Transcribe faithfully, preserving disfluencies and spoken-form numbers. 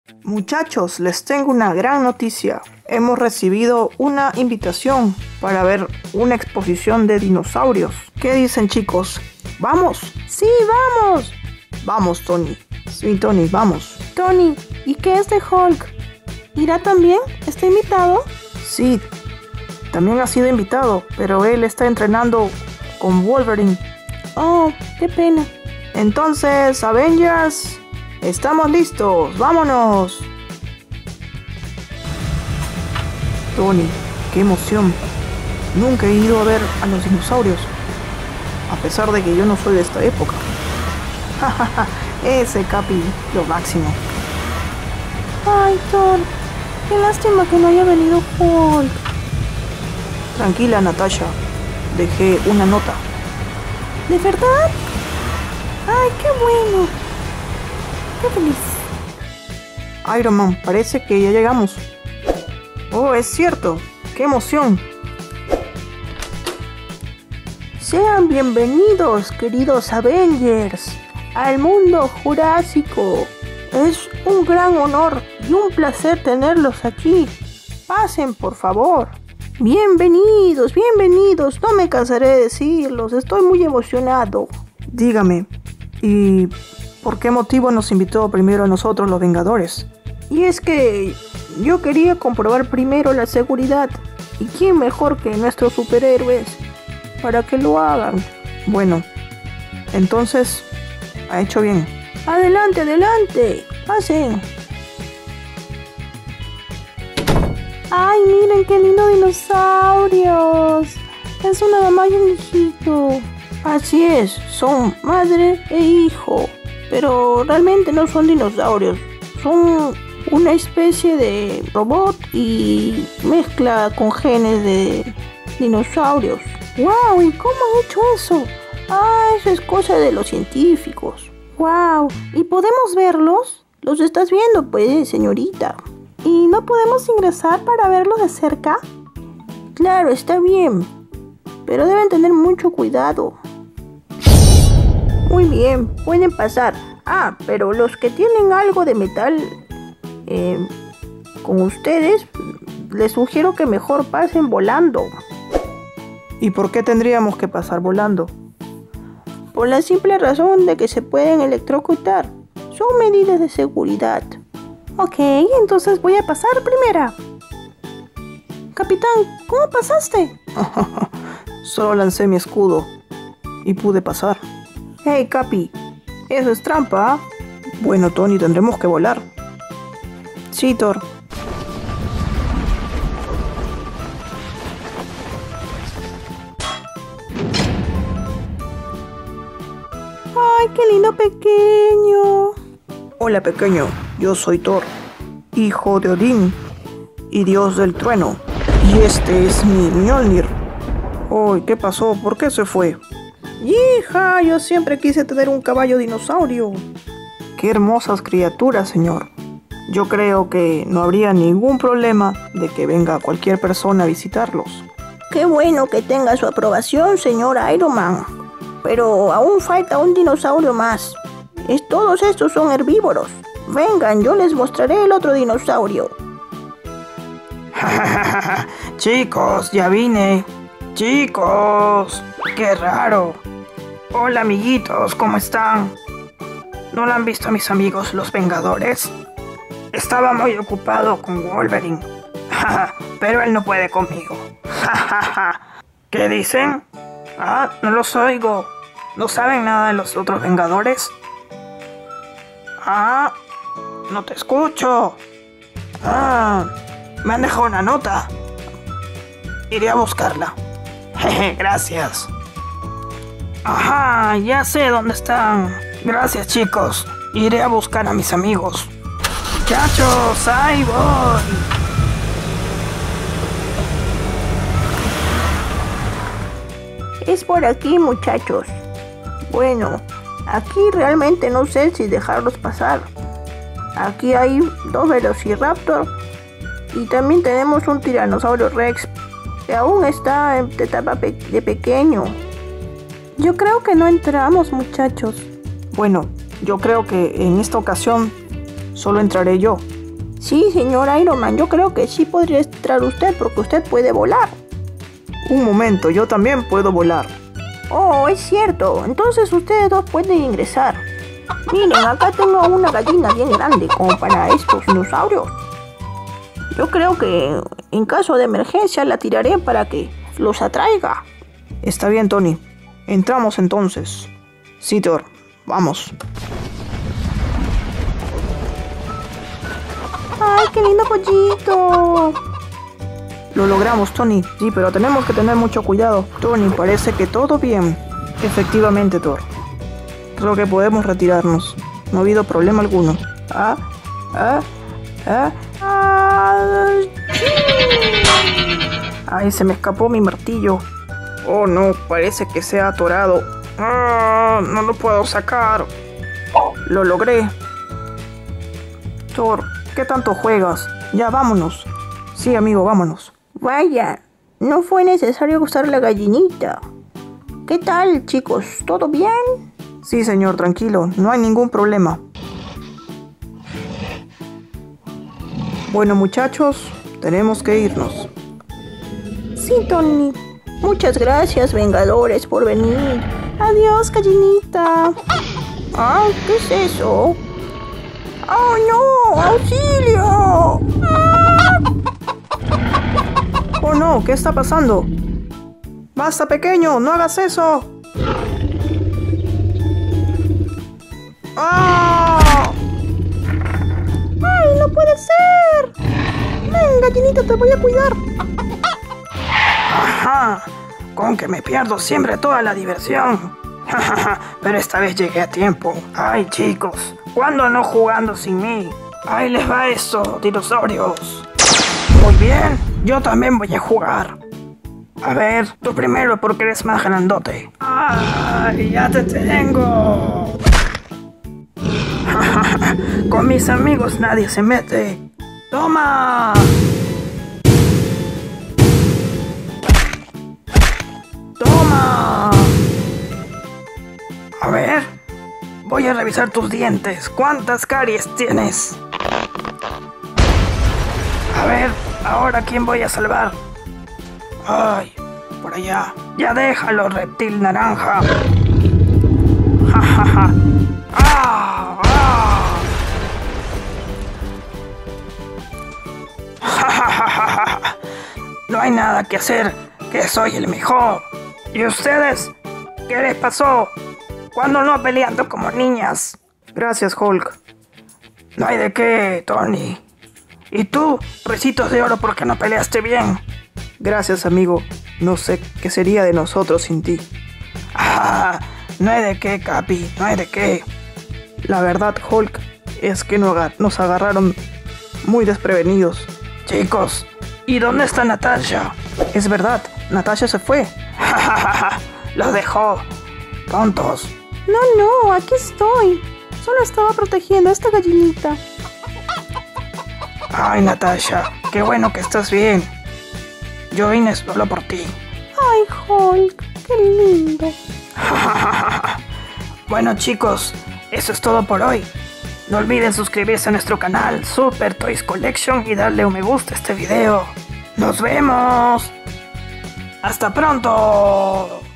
Muchachos, les tengo una gran noticia. Hemos recibido una invitación para ver una exposición de dinosaurios. ¿Qué dicen, chicos? ¿Vamos? ¡Sí, vamos! Vamos, Tony. Sí, Tony, vamos. Tony, ¿y qué es de Hulk? ¿Irá también? ¿Está invitado? Sí, también ha sido invitado, pero él está entrenando con Wolverine. Oh, qué pena. Entonces, Avengers, estamos listos. ¡Vámonos! Tony, qué emoción. Nunca he ido a ver a los dinosaurios, a pesar de que yo no soy de esta época. Ese Capi, lo máximo. Ay, Thor, qué lástima que no haya venido Hulk. Tranquila, Natasha, dejé una nota. ¿De verdad? Ay, qué bueno. Qué feliz. Iron Man, parece que ya llegamos. Oh, es cierto, qué emoción. Sean bienvenidos, queridos Avengers, al mundo jurásico. Es un gran honor y un placer tenerlos aquí. Pasen, por favor. Bienvenidos, bienvenidos. No me cansaré de decirlos. Estoy muy emocionado. Dígame, ¿y por qué motivo nos invitó primero a nosotros los Vengadores? Y es que yo quería comprobar primero la seguridad. ¿Y quién mejor que nuestros superhéroes para que lo hagan? Bueno, entonces, ha hecho bien. Adelante, adelante. Pasen. ¡Ay, miren qué lindo dinosaurios! Es una mamá y un hijito. Así es, son madre e hijo. Pero realmente no son dinosaurios. Son una especie de robot y mezcla con genes de dinosaurios. ¡Wow! ¿Y cómo han hecho eso? Ah, eso es cosa de los científicos. ¡Wow! ¿Y podemos verlos? Los estás viendo, pues, señorita. ¿Y no podemos ingresar para verlos de cerca? Claro, está bien, pero deben tener mucho cuidado. Muy bien, pueden pasar. Ah, pero los que tienen algo de metal eh, con ustedes, les sugiero que mejor pasen volando. ¿Y por qué tendríamos que pasar volando? Por la simple razón de que se pueden electrocutar. Son medidas de seguridad. Ok, entonces voy a pasar primera. Capitán, ¿cómo pasaste? Solo lancé mi escudo y pude pasar. Hey, Capi, eso es trampa, ¿eh? Bueno, Tony, tendremos que volar. Sí, Thor. ¡Ay, qué lindo pequeño! Hola, pequeño. Yo soy Thor, hijo de Odín y dios del trueno. Y este es mi Mjolnir. Oh, ¿qué pasó? ¿Por qué se fue? ¡Hija! Yo siempre quise tener un caballo dinosaurio. ¡Qué hermosas criaturas, señor! Yo creo que no habría ningún problema de que venga cualquier persona a visitarlos. ¡Qué bueno que tenga su aprobación, señor Iron Man! Pero aún falta un dinosaurio más. Es, todos estos son herbívoros. Vengan, yo les mostraré el otro dinosaurio. Chicos, ya vine. Chicos, qué raro. Hola, amiguitos, ¿cómo están? ¿No lo han visto a mis amigos los Vengadores? Estaba muy ocupado con Wolverine. Pero él no puede conmigo. ¿Qué dicen? Ah, no los oigo. ¿No saben nada de los otros Vengadores? Ah, no te escucho. Ah, me han dejado una nota. Iré a buscarla. Jeje, gracias. Ajá, ya sé dónde están. Gracias, chicos. Iré a buscar a mis amigos. Muchachos, ahí voy. Es por aquí, muchachos. Bueno, aquí realmente no sé si dejarlos pasar. Aquí hay dos Velociraptor y también tenemos un Tiranosaurio Rex que aún está en etapa pe- de pequeño. Yo creo que no entramos, muchachos. Bueno, yo creo que en esta ocasión solo entraré yo. Sí, señor Iron Man, yo creo que sí podría entrar usted porque usted puede volar. Un momento, yo también puedo volar. Oh, es cierto. Entonces ustedes dos pueden ingresar. Miren, acá tengo una gallina bien grande como para estos dinosaurios. Yo creo que en caso de emergencia la tiraré para que los atraiga. Está bien, Tony. Entramos entonces. Sí, Thor, vamos. ¡Ay, qué lindo pollito! Lo logramos, Tony. Sí, pero tenemos que tener mucho cuidado. Tony, parece que todo bien. Efectivamente, Thor. Creo que podemos retirarnos. No ha habido problema alguno. Ah, ah, ah. ah Ay, se me escapó mi martillo. Oh, no, parece que se ha atorado. Ah, no lo puedo sacar. Lo logré. Thor, ¿qué tanto juegas? Ya, vámonos. Sí, amigo, vámonos. Vaya, no fue necesario usar la gallinita. ¿Qué tal, chicos? ¿Todo bien? Sí, señor, tranquilo, no hay ningún problema. Bueno, muchachos, tenemos que irnos. Sí, Tony. Muchas gracias, Vengadores, por venir. Adiós, gallinita. Ah, ¿qué es eso? ¡Oh, no! ¡Auxilio! ¡Ah! ¡Oh, no! ¿Qué está pasando? ¡Basta, pequeño! ¡No hagas eso! ¡Ah! ¡Ay, no puede ser! ¡Ven, gallinita, te voy a cuidar! ¡Ajá! Con que me pierdo siempre toda la diversión. Pero esta vez llegué a tiempo. ¡Ay, chicos! ¿Cuándo no jugando sin mí? ¡Ahí les va eso, dinosaurios! Muy bien, yo también voy a jugar. A ver, tú primero porque eres más grandote. ¡Ay, ya te tengo! Con mis amigos nadie se mete. ¡Toma! ¡Toma! A ver, voy a revisar tus dientes. ¿Cuántas caries tienes? A ver, ahora ¿quién voy a salvar? Ay, por allá. Ya déjalo, reptil naranja. Ja, ja, ja. ¡Ah! ¡Ah! Ja, ja, ja, ja, ja. No hay nada que hacer, que soy el mejor. ¿Y ustedes? ¿Qué les pasó? ¿Cuándo no peleando como niñas? Gracias, Hulk. No hay de qué, Tony. ¿Y tú, Ricitos de Oro, por qué no peleaste bien? Gracias, amigo. No sé qué sería de nosotros sin ti. Ah, no hay de qué, Capi, no hay de qué. La verdad, Hulk, es que nos agarraron muy desprevenidos. Chicos, ¿y dónde está Natasha? Es verdad, Natasha se fue. Los dejó. Tontos. No, no, aquí estoy. Solo estaba protegiendo a esta gallinita. Ay, Natasha, qué bueno que estás bien. Yo vine solo por ti. Ay, Hulk, qué lindo. Bueno, chicos, eso es todo por hoy. No olviden suscribirse a nuestro canal Super Toys Collection y darle un me gusta a este video. ¡Nos vemos! ¡Hasta pronto!